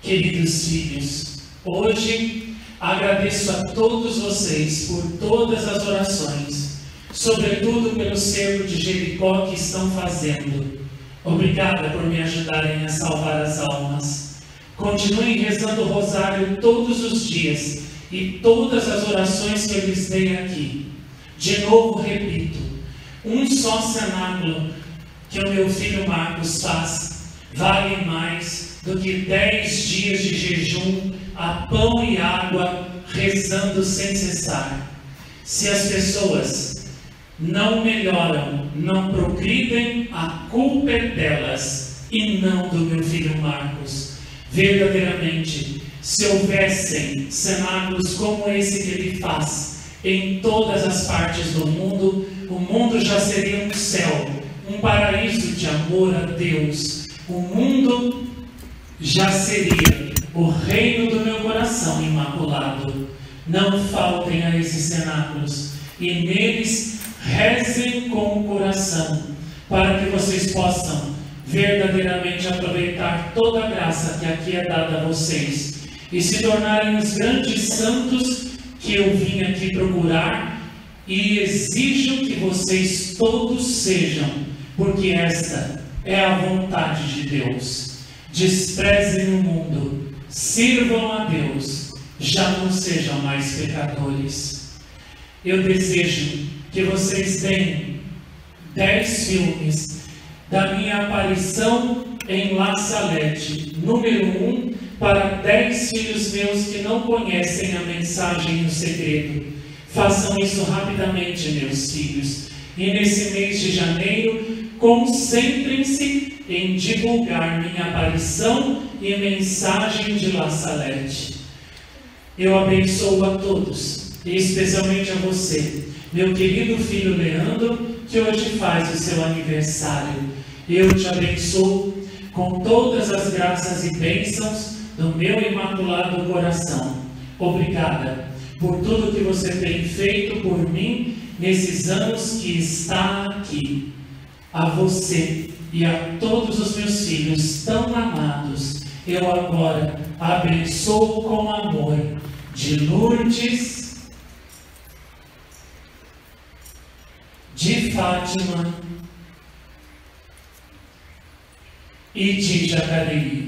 Queridos filhos, hoje agradeço a todos vocês por todas as orações, sobretudo pelo cerco de Jericó que estão fazendo. Obrigada por me ajudarem a salvar as almas. Continuem rezando o rosário todos os dias e todas as orações que eu lhes dei aqui. De novo repito, um só cenáculo que o meu filho Marcos faz vale mais do que 10 dias de jejum a pão e água, rezando sem cessar. Se as pessoas não melhoram, não progridem, a culpa é delas e não do meu filho Marcos. Verdadeiramente, se houvessem cenáculos como esse que ele faz em todas as partes do mundo, o mundo já seria um céu, um paraíso de amor a Deus. O mundo já seria o reino do meu coração imaculado. Não faltem a esses cenáculos e neles rezem com o coração, para que vocês possam verdadeiramente aproveitar toda a graça que aqui é dada a vocês e se tornarem os grandes santos que eu vim aqui procurar e exijo que vocês todos sejam, porque esta é a vontade de Deus. Desprezem o mundo, sirvam a Deus, já não sejam mais pecadores. Eu desejo que vocês deem 10 filmes da minha aparição em La Salette, número 1, para 10 filhos meus que não conhecem a mensagem e o segredo. Façam isso rapidamente, meus filhos. E nesse mês de janeiro, concentrem-se em divulgar minha aparição e mensagem de La Salette. Eu abençoo a todos, e especialmente a você, meu querido filho Leandro, que hoje faz o seu aniversário. Eu te abençoo com todas as graças e bênçãos do meu imaculado coração. Obrigada por tudo que você tem feito por mim nesses anos que está aqui. A você e a todos os meus filhos tão amados, eu agora abençoo com amor de Lourdes, de Fátima e de Jacareí.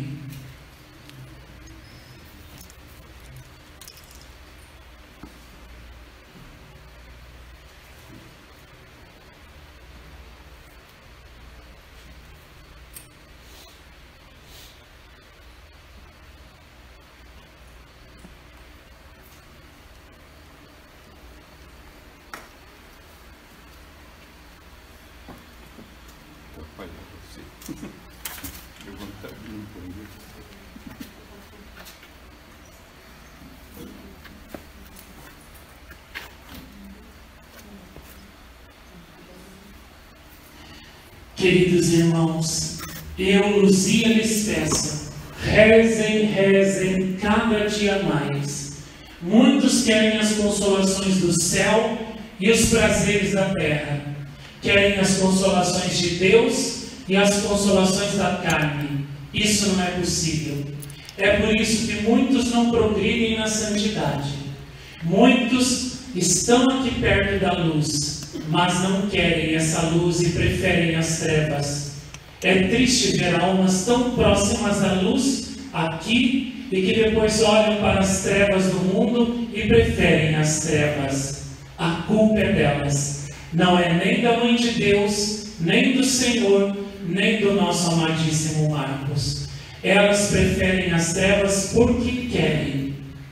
Queridos irmãos, eu, Luzia, lhes peço, rezem, rezem cada dia mais. Muitos querem as consolações do céu e os prazeres da terra. Querem as consolações de Deus e as consolações da carne. Isso não é possível. É por isso que muitos não progridem na santidade. Muitos estão aqui perto da luz, mas não querem essa luz e preferem as trevas. É triste ver almas tão próximas da luz aqui e que depois olham para as trevas do mundo e preferem as trevas. A culpa é delas. Não é nem da Mãe de Deus, nem do Senhor, nem do nosso amadíssimo Marcos. Elas preferem as trevas porque querem.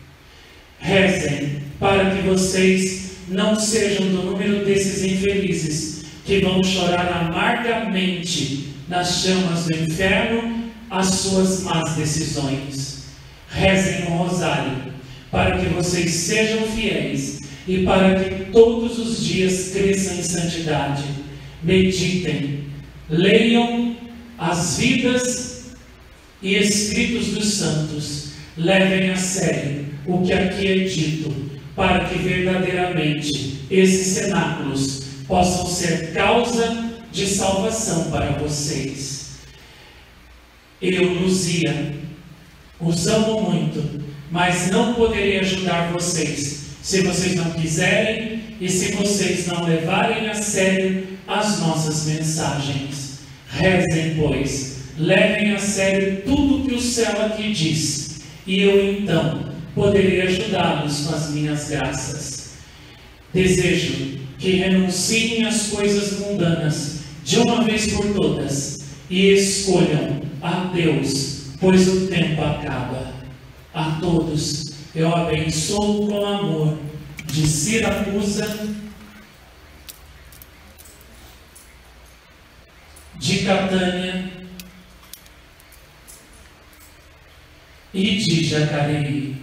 Rezem para que vocês não sejam do número desses infelizes que vão chorar amargamente nas chamas do inferno as suas más decisões. Rezem um rosário para que vocês sejam fiéis e para que todos os dias cresçam em santidade. Meditem, leiam as vidas e escritos dos santos, levem a sério o que aqui é dito, para que verdadeiramente esses cenáculos possam ser causa de salvação para vocês. Eu, Luzia, Os amo muito, mas não poderei ajudar vocês se vocês não quiserem e se vocês não levarem a sério as nossas mensagens. Rezem, pois, levem a sério tudo que o céu aqui diz, e eu então poderei ajudá-los com as minhas graças. Desejo que renunciem às coisas mundanas de uma vez por todas e escolham a Deus, pois o tempo acaba. A todos eu abençoo com amor, de Siracusa, de Catânia e de Jacareí.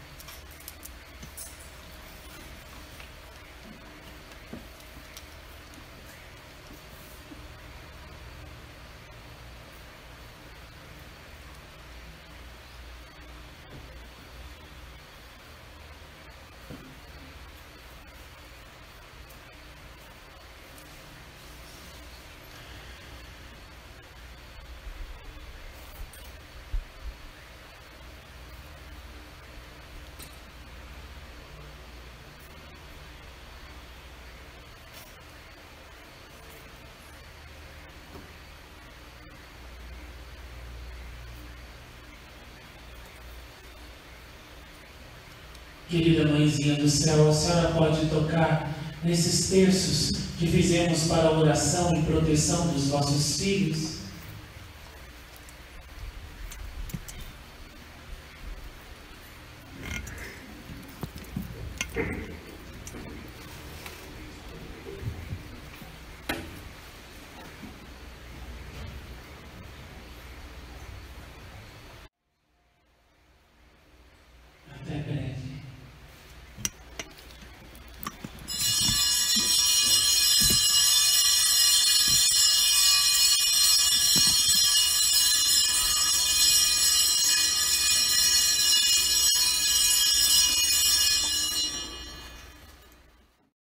Querida Mãezinha do Céu, a senhora pode tocar nesses terços que fizemos para a oração e proteção dos vossos filhos?